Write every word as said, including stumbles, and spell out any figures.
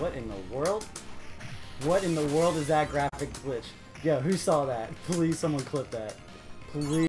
What in the world? What in the world is that graphic glitch? Yo, who saw that? Please someone clip that. Please.